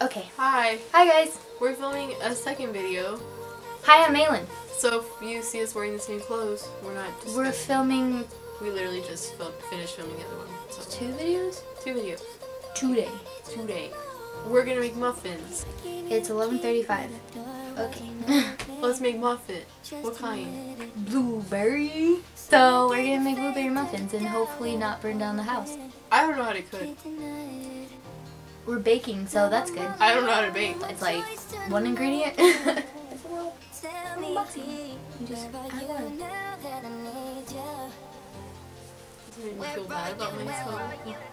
Okay. Hi. Hi guys. We're filming a second video. Hi, I'm MAELYNN. So if you see us wearing the same clothes, we're not just... We're filming... We literally just finished filming the other one. So. 2 videos? 2 videos. Today. We're gonna make muffins. It's 11:35. Okay. Let's make muffin. What kind? Blueberry. So we're gonna make blueberry muffins and hopefully not burn down the house. I don't know how to cook. We're baking, so that's good. I don't know how to bake. It's like one ingredient. It's a little boxy. You just add one. Does it make me feel bad about myself?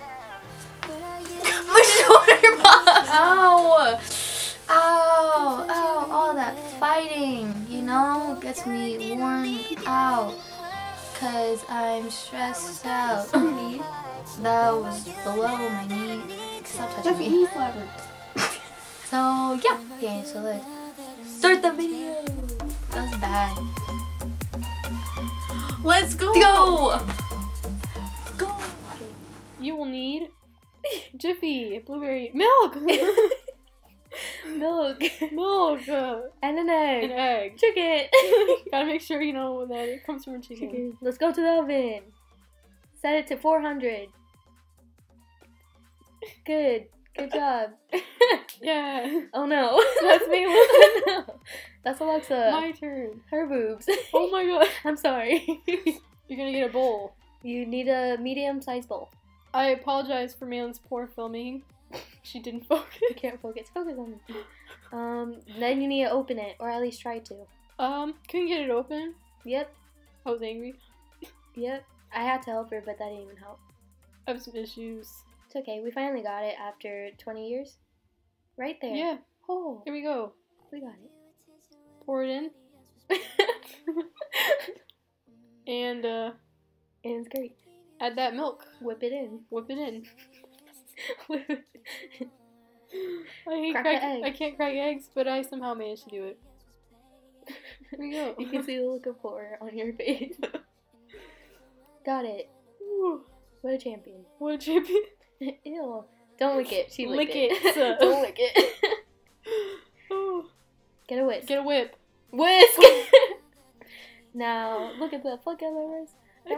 My shoulder popped! Ow! Ow! Ow! All that fighting, you know, gets me worn out. Cause I'm stressed out. That was below my knee. Stop touching me. So yeah. Okay, so let's start the video. That was bad. Let's go! Go! You will need Jiffy, blueberry, milk! Milk. And an egg. Chicken. Gotta make sure you know that it comes from a chicken. Let's go to the oven. Set it to 400. Good job. Yeah. Oh no. That's me. No. That's Alexa. My turn. Her boobs. Oh my god. I'm sorry. You're gonna get a bowl. You need a medium-sized bowl. I apologize for MAELYNN's poor filming. She didn't focus. You can't focus. Focus on it. Then you need to open it, or at least try to. Couldn't get it open. Yep. I was angry. Yep. I had to help her, but that didn't even help. I have some issues. It's okay. We finally got it after 20 years. Right there. Yeah. Oh. Here we go. We got it. Pour it in. And it's great. add that milk. Whip it in. Whip it in. Whip it. I can't crack eggs, but I somehow managed to do it. Here we go. You can see the look of horror on your face. Got it. Ooh. What a champion. What a champion. Ew. Don't lick it. She licked Lick it. it. Don't lick it. Oh. Get a whisk. Get a whip. Whisk! Now, look at the wrist.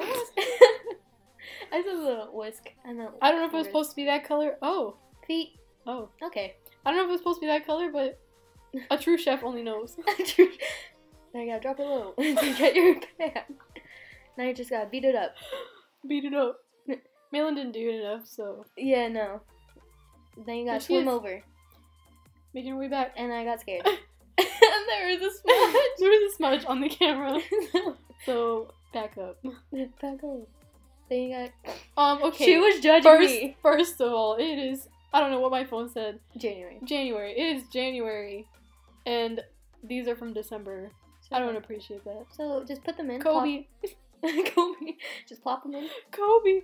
I said the whisk. I don't know if it was supposed to be that color. Oh. Feet. Oh. Okay. I don't know if it was supposed to be that color, but a true chef only knows. Now you gotta drop it low to get your pan. Now you just gotta beat it up. Beat it up. MAELYNN didn't do it enough, so. Yeah, no. Then you gotta swim over. Making her way back. And I got scared. There was a smudge. There was a smudge on the camera. So, back up. Back up. Then you got... Okay. She was judging me. First of all, it is... I don't know what my phone said. January. It is January. And these are from December. So I don't appreciate that. So, just put them in. Kobe. Kobe. Just plop them in. Kobe.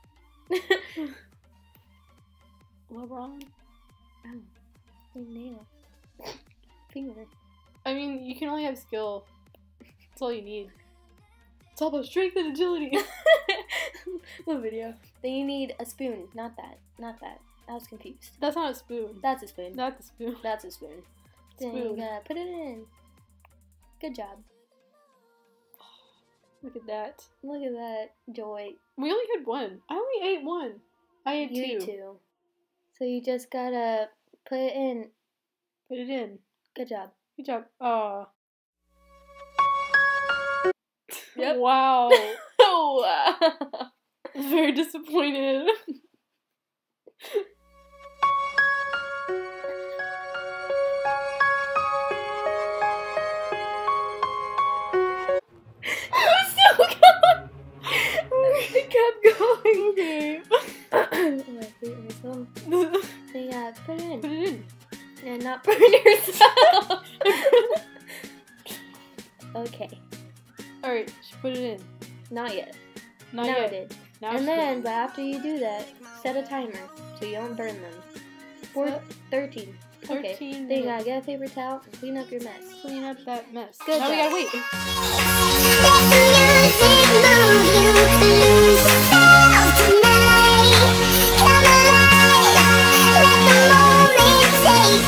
LeBron. Oh. Your nail. Finger. I mean, you can only have skill. That's all you need. It's all about strength and agility. What video? Then you need a spoon. Not that. I was confused. That's not a spoon. That's a spoon. Not the spoon. That's a spoon. Then you gotta put it in. Good job. Look at that. Look at that joy. We only had one. I only ate one. I ate You two. ate two. So you just gotta put it in. Put it in. Good job. Good job. Yep. Wow. Oh. I was very disappointed. It kept going. Okay. So you gotta put it in. Put it in. And not burn yourself. Okay. Alright, she put it in. Not yet. Not now yet. I did. Now And then, but after you do that, set a timer so you don't burn them. 13. 13 Okay. Then you gotta get a paper towel and clean up your mess. Clean up that mess. Good now job. we gotta wait. Come alive, let the moment take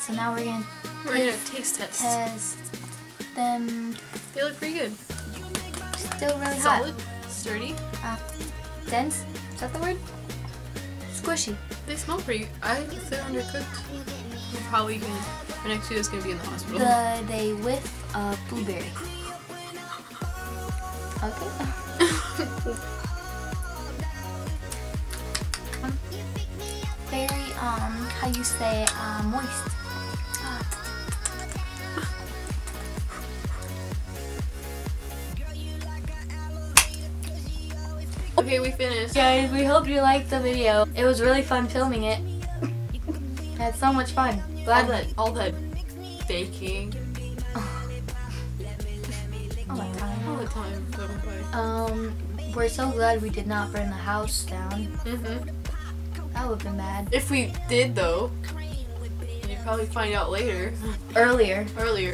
So now we're gonna taste test them. They look pretty good. Still really Solid, hot. sturdy, Dense. Is that the word? Squishy. They smell pretty. I think they're undercooked. We're probably gonna. Our next video is gonna be in the hospital. They whiff of blueberry. Okay. Very how you say moist. Okay, we finished. Guys, we hope you liked the video. It was really fun filming it. Had so much fun. All that baking. All the time. All the time. We're so glad we did not burn the house down. That would have been bad. If we did though, you'd probably find out later. Earlier.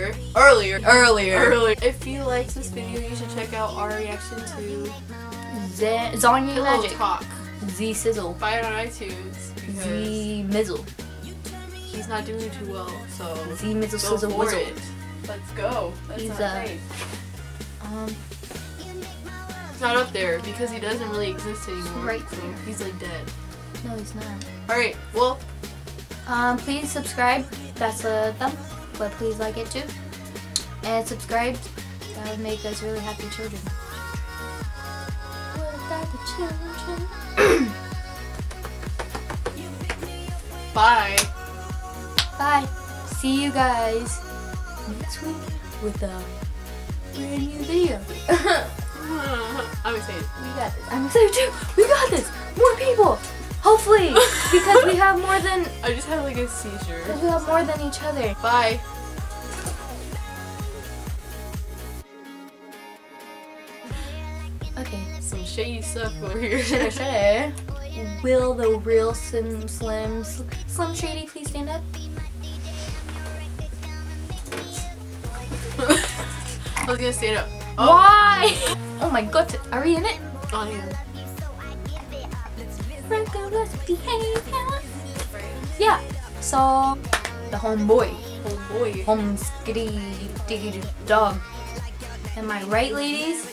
If you liked this video, you should check out our reaction to Zonya Pillow Magic. Talk. Z Sizzle. Buy it on iTunes because Z Mizzle. he's not doing too well, so Z Mizzle go Sizzle for Wizzle. it. Let's go. That's He's not great. It's not up there because he doesn't really exist anymore. Right so there. he's like dead. No, he's not. Alright, well, Please subscribe. That's a thumb, but please like it too. And subscribe. That would make us really happy children. What about the children? bye. Bye. See you guys next week with a brand new video. I'm excited. We got this. I'm excited too. We got this. More people. Hopefully, because we have more than. I just had like a seizure. Because we have more than each other. Bye. Okay. Some shady stuff over here. Shoulda. Will the real Slim Shady please stand up? I was gonna stand up. Oh. Why? Oh my god, are we in it? Oh yeah. Yeah, so the homeboy. Oh boy. Home skitty diggy dog. Am I right, ladies?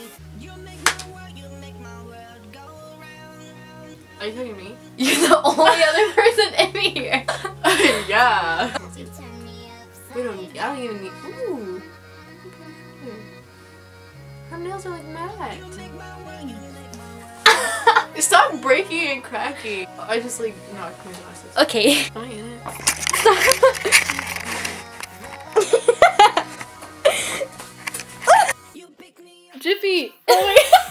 Are you talking to me? You're the only other person in here. Yeah. We don't need. I don't even need. Ooh. Her nails are like matte. Stop breaking and cracking. I just like knocked my glasses. Okay. Am I in it? Jiffy! Oh my